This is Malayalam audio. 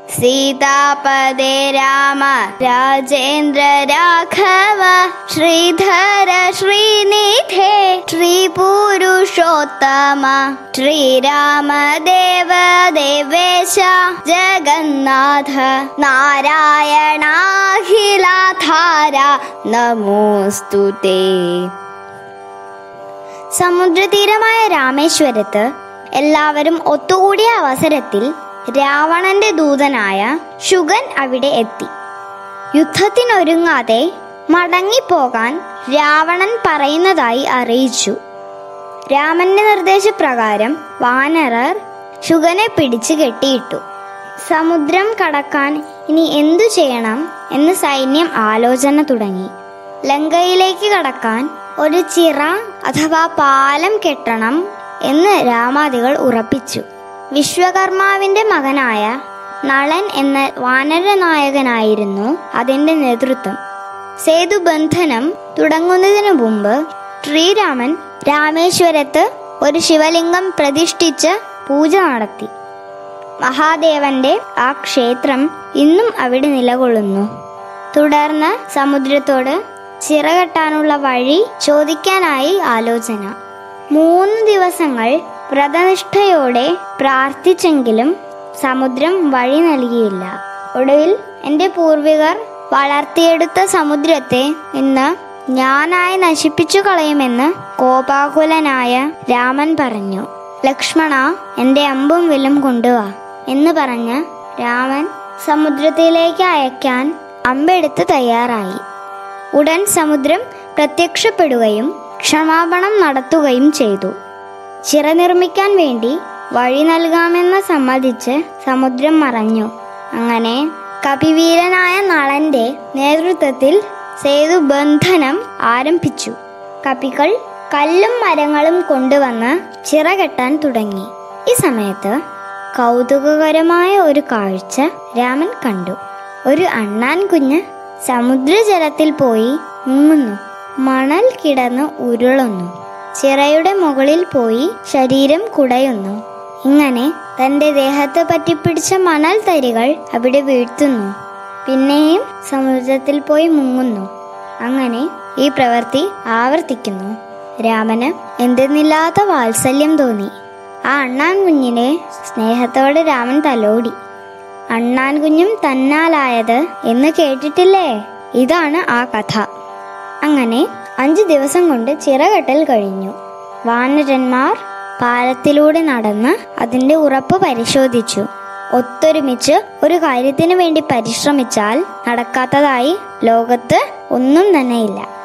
സീതാപദേ രാമ രാജേന്ദ്ര രാഘവ ശ്രീധര ശ്രീനിധേ ശ്രീപുരുഷോത്തമ ശ്രീരാമദേവ ദേവേശ ജഗന്നാഥ നാരായണാഖിലാധാര നമോസ്തുതേ. സമുദ്രതീരമായ രാമേശ്വരത്ത് എല്ലാവരും ഒത്തുകൂടിയ അവസരത്തിൽ രാവണന്റെ ദൂതനായ ശുഗൻ അവിടെ എത്തി. യുദ്ധത്തിനൊരുങ്ങാതെ മടങ്ങിപ്പോകാൻ രാവണൻ പറയുന്നതായി അറിയിച്ചു. രാമന്റെ നിർദ്ദേശപ്രകാരം വാനരർ ശുഗനെ പിടിച്ചു കെട്ടിയിട്ടു. സമുദ്രം കടക്കാൻ ഇനി എന്തു ചെയ്യണം എന്ന് സൈന്യം ആലോചന തുടങ്ങി. ലങ്കയിലേക്ക് കടക്കാൻ ഒരു ചിറ അഥവാ പാലം കെട്ടണം എന്ന് രാമാദികൾ ഉറപ്പിച്ചു. വിശ്വകർമാവിന്റെ മകനായ നളൻ എന്ന വാനരനായകനായിരുന്നു അതിന്റെ നേതൃത്വം. സേതുബന്ധനം തുടങ്ങുന്നതിനു മുമ്പ് ശ്രീരാമൻ രാമേശ്വരത്ത് ഒരു ശിവലിംഗം പ്രതിഷ്ഠിച്ച് പൂജ നടത്തി. മഹാദേവന്റെ ആ ക്ഷേത്രം ഇന്നും അവിടെ നിലകൊള്ളുന്നു. തുടർന്ന് സമുദ്രത്തോട് ചിറകെട്ടാനുള്ള വഴി ചോദിക്കാനായി ആലോചന. 3 ദിവസങ്ങൾ വ്രതനിഷ്ഠയോടെ പ്രാർത്ഥിച്ചെങ്കിലും സമുദ്രം വഴി നൽകിയില്ല. ഒടുവിൽ എന്റെ പൂർവികർ വളർത്തിയെടുത്ത സമുദ്രത്തെ ഇന്ന് ഞാനായി നശിപ്പിച്ചു കളയുമെന്ന് കോപാകുലനായ രാമൻ പറഞ്ഞു. ലക്ഷ്മണ, എന്റെ അമ്പും വില്ലും കൊണ്ടുവാ എന്ന് പറഞ്ഞ് രാമൻ സമുദ്രത്തിലേക്ക് അയക്കാൻ അമ്പെടുത്ത് തയ്യാറായി. ഉടൻ സമുദ്രം പ്രത്യക്ഷപ്പെടുകയും ക്ഷമാപണം നടത്തുകയും ചെയ്തു. ചിറ നിർമ്മിക്കാൻ വേണ്ടി വഴി നൽകാമെന്ന് സമ്മതിച്ച് സമുദ്രം മറഞ്ഞു. അങ്ങനെ കപിവീരനായ നളന്റെ നേതൃത്വത്തിൽ സേതുബന്ധനം ആരംഭിച്ചു. കപികൾ കല്ലും മരങ്ങളും കൊണ്ടുവന്ന് ചിറകെട്ടാൻ തുടങ്ങി. ഈ സമയത്ത് കൗതുകകരമായ ഒരു കാഴ്ച രാമൻ കണ്ടു. ഒരു അണ്ണാൻ കുഞ്ഞ് സമുദ്രജലത്തിൽ പോയി മുങ്ങുന്നു. മണൽ കിടന്ന് ഉരുളുന്നു. ചിറയുടെ മുകളിൽ പോയി ശരീരം കുടയുന്നു. ഇങ്ങനെ തന്റെ ദേഹത്ത് പറ്റിപ്പിടിച്ച മണൽ തരികൾ അവിടെ വീഴ്ത്തുന്നു. പിന്നെയും സമുദ്രത്തിൽ പോയി മുങ്ങുന്നു. അങ്ങനെ ഈ പ്രവൃത്തി ആവർത്തിക്കുന്നു. രാമന് എന്തെന്നില്ലാത്ത വാത്സല്യം തോന്നി. ആ അണ്ണാൻ കുഞ്ഞിനെ സ്നേഹത്തോടെ രാമൻ തലോടി. അണ്ണാൻ കുഞ്ഞും തന്നാലായത് എന്ന് കേട്ടിട്ടില്ലേ? ഇതാണ് ആ കഥ. അങ്ങനെ 5 ദിവസം കൊണ്ട് ചിറകെട്ടൽ കഴിഞ്ഞു. വാനരന്മാർ പാലത്തിലൂടെ നടന്ന് അതിന്റെ ഉറപ്പ് പരിശോധിച്ചു. ഒത്തൊരുമിച്ച് ഒരു കാര്യത്തിനു വേണ്ടി പരിശ്രമിച്ചാൽ നടക്കാത്തതായി ലോകത്ത് ഒന്നും തന്നെയില്ല.